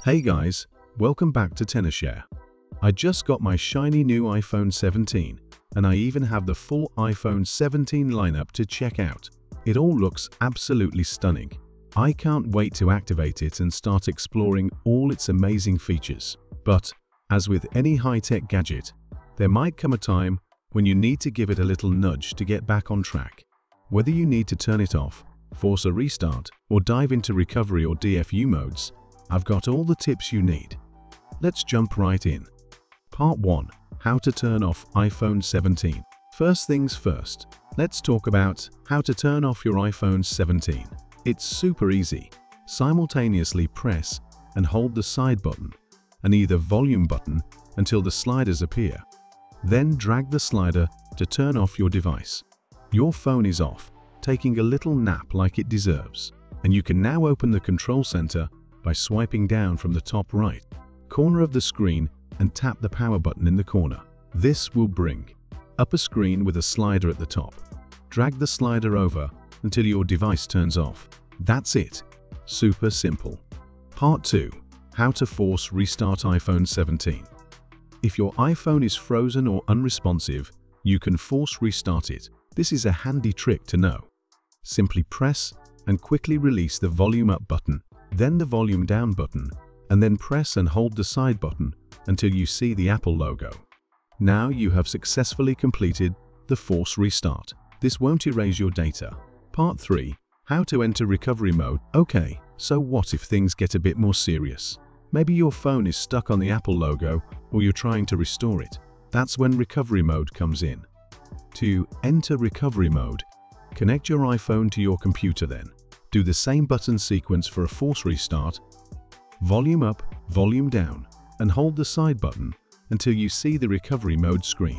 Hey guys, welcome back to Tenorshare. I just got my shiny new iPhone 17, and I even have the full iPhone 17 lineup to check out. It all looks absolutely stunning. I can't wait to activate it and start exploring all its amazing features. But, as with any high-tech gadget, there might come a time when you need to give it a little nudge to get back on track. Whether you need to turn it off, force a restart, or dive into recovery or DFU modes, I've got all the tips you need. Let's jump right in. Part 1. How to turn off iPhone 17. First things first, let's talk about how to turn off your iPhone 17. It's super easy. Simultaneously press and hold the side button and either volume button until the sliders appear. Then drag the slider to turn off your device. Your phone is off, taking a little nap like it deserves, and you can now open the control center by swiping down from the top right corner of the screen and tap the power button in the corner. This will bring up a screen with a slider at the top. Drag the slider over until your device turns off. That's it. Super simple. Part 2. How to force restart iPhone 17. If your iPhone is frozen or unresponsive, you can force restart it. This is a handy trick to know. Simply press and quickly release the volume up button, then the volume down button, and then press and hold the side button until you see the Apple logo. Now you have successfully completed the force restart. This won't erase your data. Part 3. How to enter recovery mode. Okay, so what if things get a bit more serious? Maybe your phone is stuck on the Apple logo or you're trying to restore it. That's when recovery mode comes in. To enter recovery mode, connect your iPhone to your computer then. Do the same button sequence for a force restart. Volume up, volume down, and hold the side button until you see the recovery mode screen.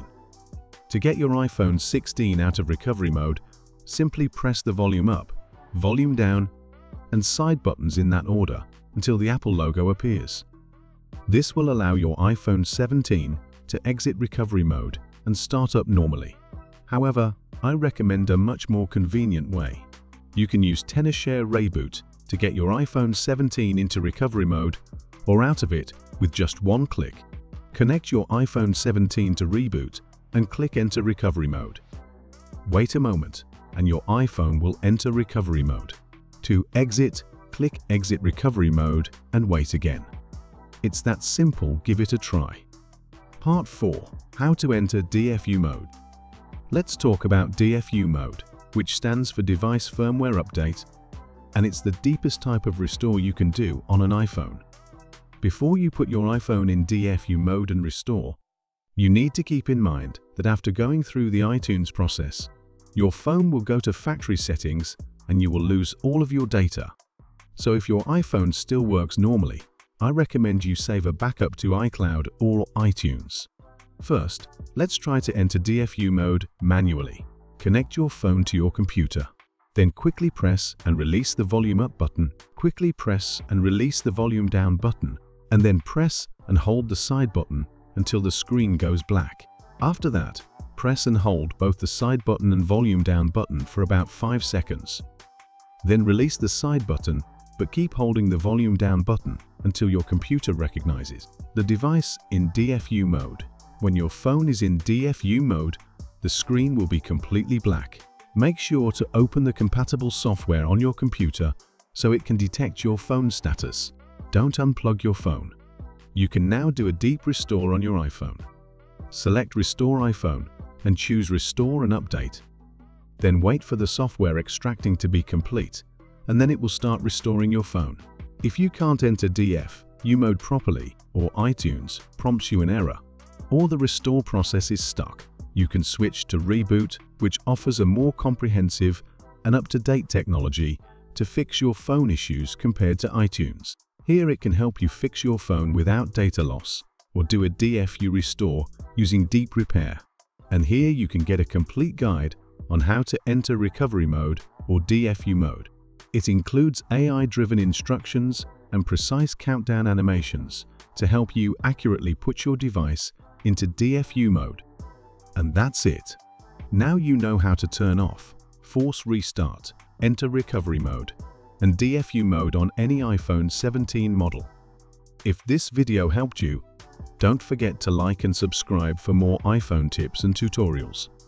To get your iPhone 16 out of recovery mode, simply press the volume up, volume down, and side buttons in that order until the Apple logo appears. This will allow your iPhone 17 to exit recovery mode and start up normally. However, I recommend a much more convenient way. You can use Tenorshare ReiBoot to get your iPhone 17 into recovery mode or out of it with just one click. Connect your iPhone 17 to ReiBoot and click Enter Recovery Mode. Wait a moment and your iPhone will enter recovery mode. To exit, click Exit Recovery Mode and wait again. It's that simple, give it a try. Part 4. How to enter DFU mode. Let's talk about DFU mode, which stands for Device Firmware Update, and it's the deepest type of restore you can do on an iPhone. Before you put your iPhone in DFU mode and restore, you need to keep in mind that after going through the iTunes process, your phone will go to factory settings and you will lose all of your data. So if your iPhone still works normally, I recommend you save a backup to iCloud or iTunes. First, let's try to enter DFU mode manually. Connect your phone to your computer. Then quickly press and release the volume up button. Quickly press and release the volume down button, and then press and hold the side button until the screen goes black. After that, press and hold both the side button and volume down button for about 5 seconds. Then release the side button, but keep holding the volume down button until your computer recognizes the device in DFU mode. When your phone is in DFU mode, the screen will be completely black. Make sure to open the compatible software on your computer so it can detect your phone status. Don't unplug your phone. You can now do a deep restore on your iPhone. Select Restore iPhone and choose Restore and Update. Then wait for the software extracting to be complete, and then it will start restoring your phone. If you can't enter DFU mode properly, or iTunes prompts you an error, or the restore process is stuck, you can switch to ReiBoot, which offers a more comprehensive and up-to-date technology to fix your phone issues compared to iTunes. Here it can help you fix your phone without data loss or do a DFU restore using deep repair. And here you can get a complete guide on how to enter recovery mode or DFU mode. It includes AI-driven instructions and precise countdown animations to help you accurately put your device into DFU mode. And that's it. Now you know how to turn off, force restart, enter recovery mode, and DFU mode on any iPhone 17 model. If this video helped you, don't forget to like and subscribe for more iPhone tips and tutorials.